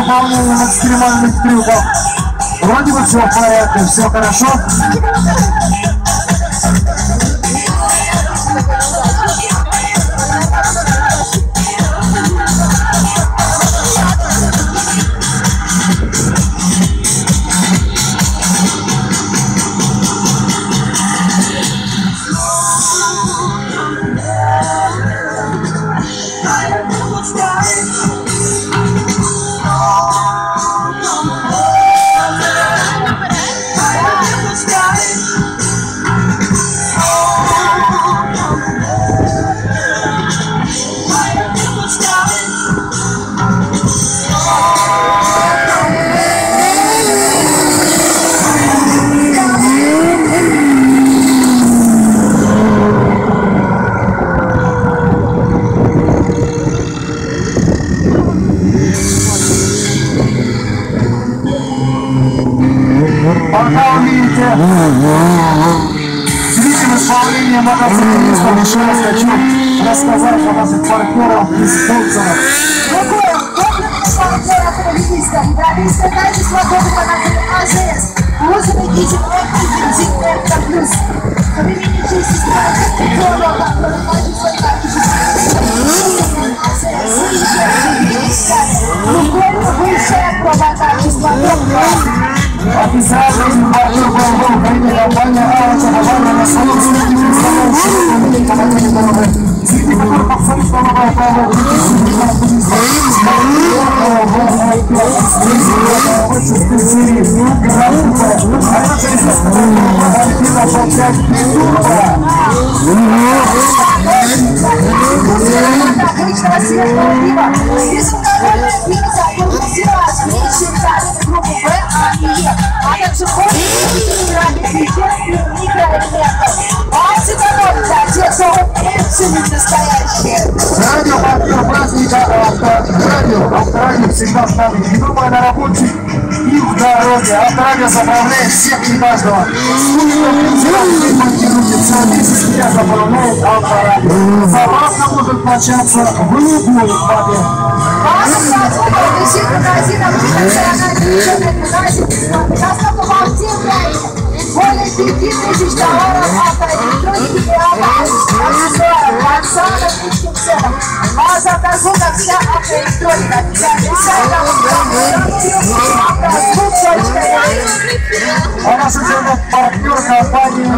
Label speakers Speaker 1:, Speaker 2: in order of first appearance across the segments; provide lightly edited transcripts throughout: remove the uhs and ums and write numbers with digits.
Speaker 1: выполнением экстремальных трюков. Вроде бы все в порядке, все хорошо. Пока увидите зритель исполнения мотоциклистов, еще раз хочу рассказать о наших партнерах и спонсорах.
Speaker 2: Правительство также свободы по АЗС. Лозунг «Едем бензин Элька Плюс». Современный чистый страх. Высшее правокачество.
Speaker 1: Официальный партнер был Украины компания «Алча» на своем среди представляющих командиры дороги, среди которых абсолютно новая правая
Speaker 2: отличного светлого пива. Безалкогольное пиво запустилось в меньшей тарелке группы В, А и Е, а также входит минеральных веществ и микроэлементов. Антиколон для тех, кто очень настоящие.
Speaker 1: Радио праздника Авторадио всегда ставит не думая на рабочих и в дороге. Авторадио заправляет всех и каждого. Я заправляет Авторадио. Забавно может начаться в любой папе.
Speaker 2: Висит магазинов национальный магазин. Доступно во всем Украине. Более 5000 товаров автоэлектроники и аксессуаров по самым низким ценам. База автозвука, вся автоэлектроника. Официальный сайт автозвук.ру.
Speaker 1: А наш партнер компания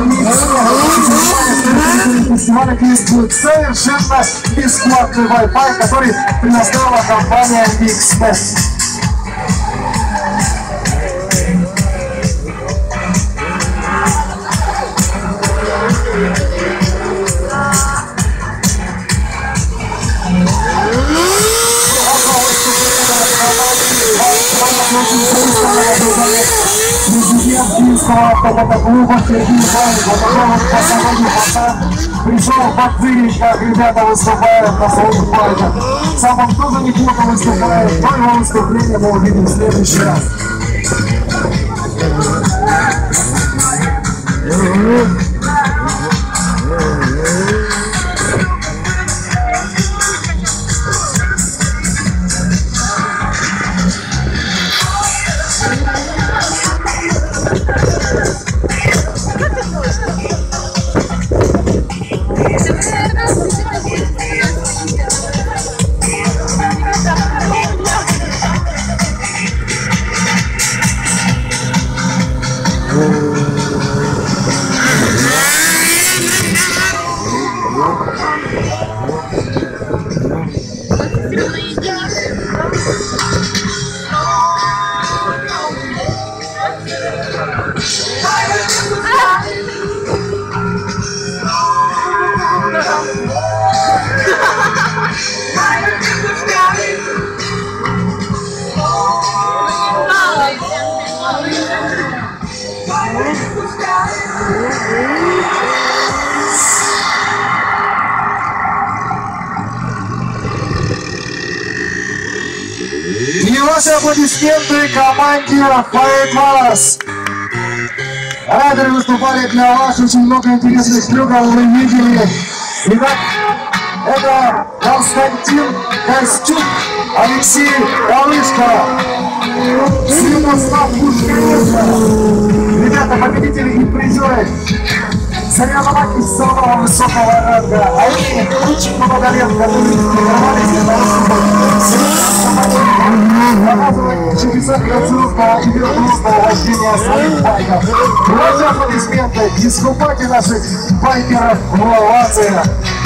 Speaker 1: фестиваля действует совершенно бесплатный Wi-Fi, который предоставила компания Mixnet. Президент Киевского автомотоклуба Сергей Павлов, пришел подтырить, как ребята выступают на своих байках. Сам он тоже неплохо выступает, но его выступление мы увидим в следующий раз. И ваши аплодисменты команде Fight Mars. Райдеры выступали для вас, очень много интересных трюков вы видели. Итак, это Константин Костюк. Алексей Малышко, Святослав Пушкаренко. Ребята, победители и призеры соревнований самого высокого ранга. Они лучших Магоменко, тренировались для того, чтобы показывать чудеса грациозного и верблюдного вождения своих байков. Ваши аплодисменты, искупайте наших байкеров в овациях.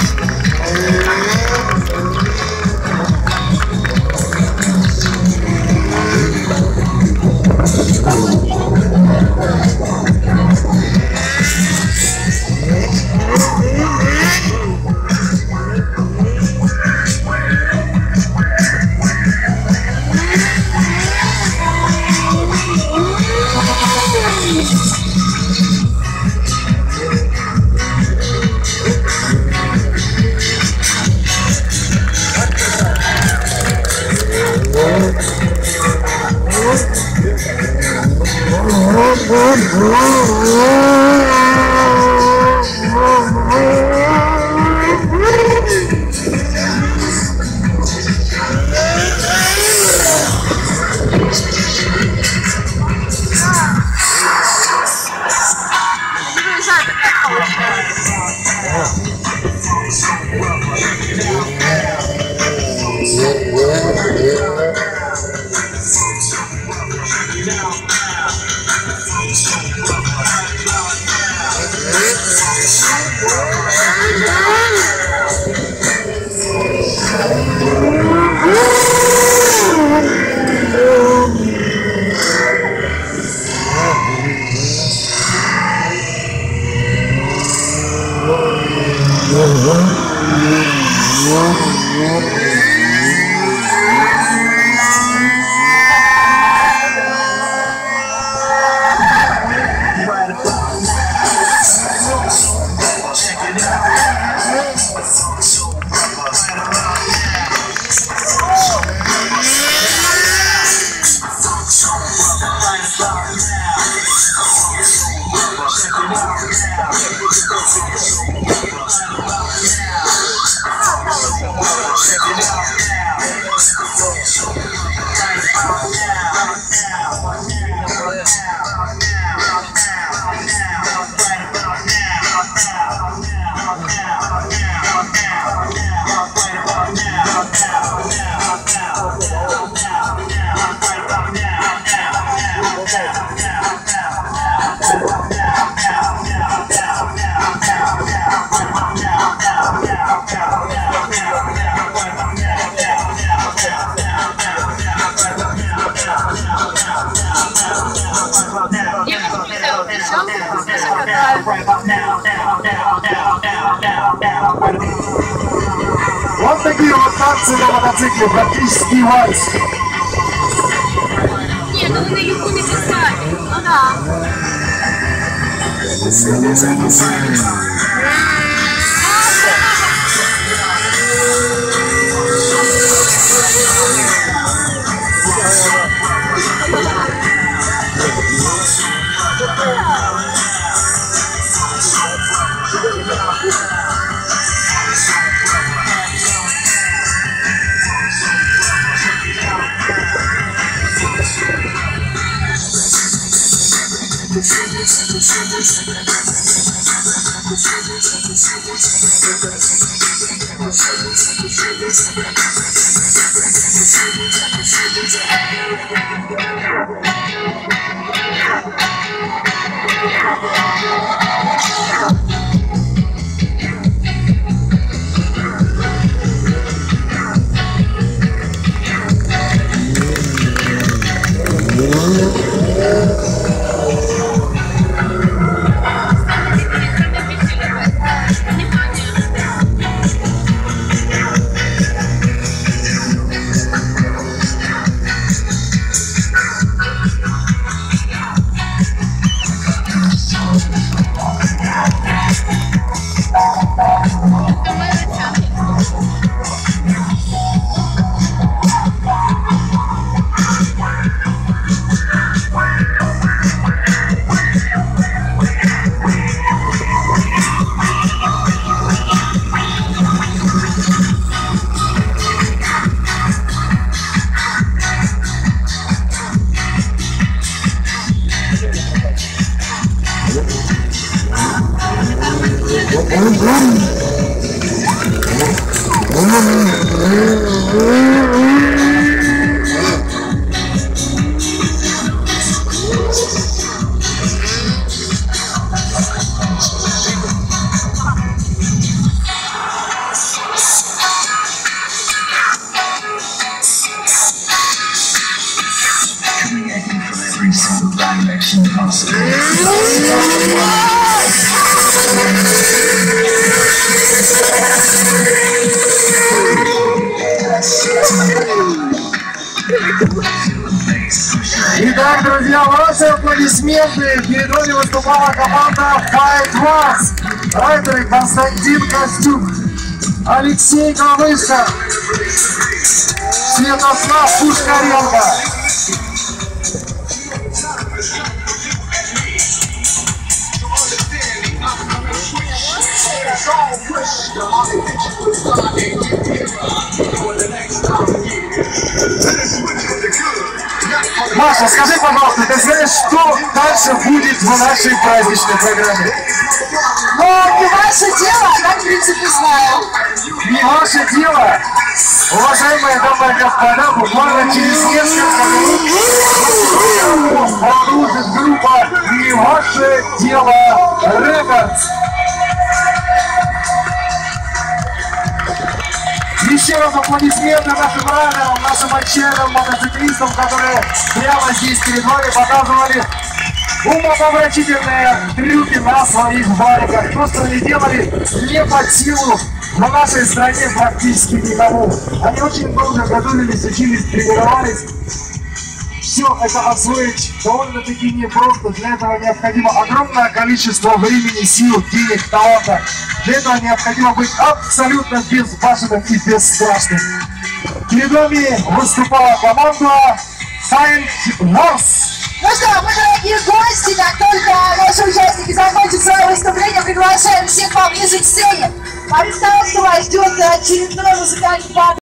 Speaker 1: Вот такие вот танцы на мотоцикле, практически вальс.
Speaker 3: Нет, ну вы на ютубе писали. Ну да.
Speaker 1: Итак, друзья, ваши аплодисменты. Перед вами выступала команда Fight Wars. Райдеры Константин Костюк, Алексей Ковышко, Святослав Пушкаренко. Маша, скажи, пожалуйста, ты знаешь, что дальше будет в нашей праздничной программе?
Speaker 2: Но не ваше дело, а я, в принципе, знаю.
Speaker 1: Не ваше дело, уважаемые дамы и господа, буквально через несколько минут продолжит группа «Не ваше дело» Рекордс. Еще раз аплодисменты нашим раннерам, нашим отчаянным мотоциклистам, которые прямо здесь перед вами показывали умопомрачительные трюки на своих байках. То, что они делали не под силу в нашей стране практически никому. Они очень долго готовились, учились, тренировались. Все это освоить довольно-таки непросто. Для этого необходимо огромное количество времени, сил, денег, таланта. Для этого необходимо быть абсолютно безбашенным и бесстрашным. Перед вами выступала команда Fight Wars.
Speaker 2: Ну что, мы, дорогие гости, как только наши участники закончат свое выступление, приглашаем всех поближе к сцене. Представьте, что вас ждет очередной музыкальный пар.